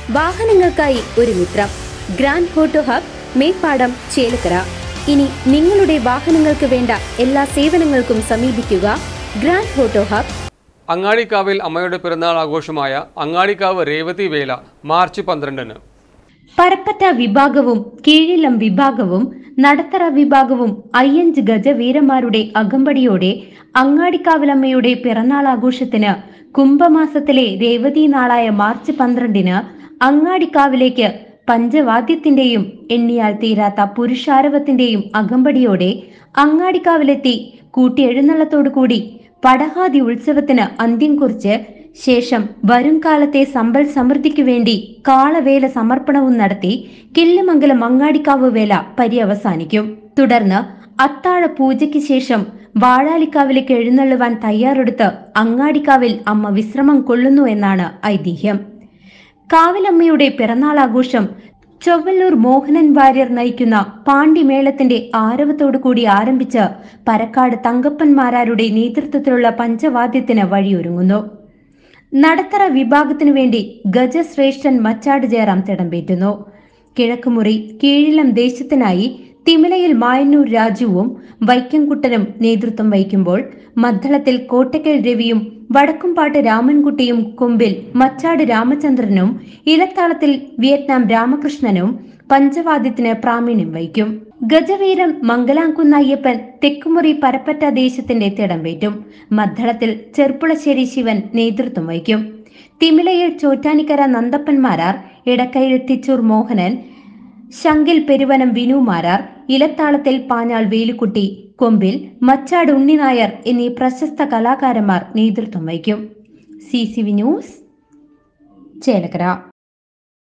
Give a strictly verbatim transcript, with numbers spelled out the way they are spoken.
വാഹനങ്ങൾക്കായി ഒരു മിത്രം. Grand auto hub, Meppadam, Chelakkara. ഇനി നിങ്ങളുടെ വാഹനങ്ങൾക്ക് വേണ്ട എല്ലാ സേവനങ്ങൾക്കും സമീപിക്കുക ഗ്രാൻഡ് ഓട്ടോ ഹബ്. അങ്ങാടിക്കാവിൽ അമ്മയുടെ പിറന്നാൾ ആഘോഷമായ അങ്ങാടിക്കാവ് രേവതി വേല മാർച്ച് പന്ത്രണ്ടിന്. പരപ്പറ്റ വിഭാഗവും കീഴിലം വിഭാഗവും നടത്തറ വിഭാഗവും അയ്യഞ്ച് ഗജവീരന്മാരുടെ അകമ്പടിയോടെ അങ്ങാടിക്കാവിലമ്മയുടെ പിറന്നാൾ ആഘോഷത്തിന് കുംഭമാസത്തിലെ രേവതി നാളായ മാർച്ച് പന്ത്രണ്ടിന് അങ്ങാടിക്കാവിലേക്ക് പഞ്ചവാദ്യത്തിന്റെയും എണ്ണിയാൽ തീരാത്ത പുരുഷാരവത്തിന്റെയും അകമ്പടിയോടെ അങ്ങാടിക്കാവിലെത്തി കൂട്ടിയെഴുന്നള്ളത്തോടുകൂടി പടഹാദി ഉത്സവത്തിന് അന്ത്യം കുറിച്ച് ശേഷം വരും കാലത്തെ സമ്പൽ സമൃദ്ധിക്കു വേണ്ടി കാളവേല സമർപ്പണവും നടത്തി കിള്ളിമംഗലം അങ്ങാടിക്കാവ് വേല പര്യവസാനിക്കും. തുടർന്ന് അത്താഴ പൂജയ്ക്ക് ശേഷം വാഴാലിക്കാവിലേക്ക് എഴുന്നള്ളുവാൻ തയ്യാറെടുത്ത് അങ്ങാടിക്കാവിൽ അമ്മ വിശ്രമം കൊള്ളുന്നു എന്നാണ് ഐതിഹ്യം. കാവിലമ്മയുടെ പിറന്നാളാഘോഷം ചൊവ്വല്ലൂർ മോഹനൻ വാര്യർ നയിക്കുന്ന പാണ്ടിമേളത്തിന്റെ ആരവത്തോടു കൂടി ആരംഭിച്ച് പരക്കാട് തങ്കപ്പന്മാരാരുടെ നേതൃത്വത്തിലുള്ള പഞ്ചവാദ്യത്തിന് വഴിയൊരുങ്ങുന്നു. നടത്തറ വിഭാഗത്തിനു വേണ്ടി ഗജശ്രേഷ്ഠൻ മച്ചാട് ജയറാം തിടമ്പേറ്റുന്നു. കിഴക്കുമുറി കീഴിലം ദേശത്തിനായി തിമിലയിൽ മായന്നൂർ രാജുവും വൈക്കംകുട്ടനും നേതൃത്വം വഹിക്കുമ്പോൾ മദ്ദളത്തിൽ കോട്ടക്കൽ രവിയും വടക്കുംപാട്ട് രാമൻകുട്ടിയും കൊമ്പിൽ മച്ചാട് രാമചന്ദ്രനും ഇലത്താളത്തിൽ വിയറ്റ്നാം രാമകൃഷ്ണനും പഞ്ചവാദ്യത്തിന് പ്രാവീണ്യം വഹിക്കും. ഗജവീരം മംഗലാംകുന്ന് അയ്യപ്പൻ തെക്കുമുറി പരപ്പറ്റ ദേശത്തിന്റെ തിടമ്പേറ്റും. മദ്ദളത്തിൽ ചെർപ്പുളശ്ശേരി ശിവൻ നേതൃത്വം വഹിക്കും. തിമിലയിൽ ചോറ്റാനിക്കര നന്ദപ്പന്മാരാർ, ഇടക്കയിൽ തിച്ചൂർ മോഹനൻ, ശങ്കിൽ പെരുവനം വിനുമാരാർ, ഇലത്താളത്തിൽ പാഞ്ഞാൾ വേലുക്കുട്ടി, കൊമ്പിൽ മച്ചാട് ഉണ്ണിനായർ എന്നീ പ്രശസ്ത കലാകാരന്മാർ നേതൃത്വം വഹിക്കും. C C V news, Chelakkara.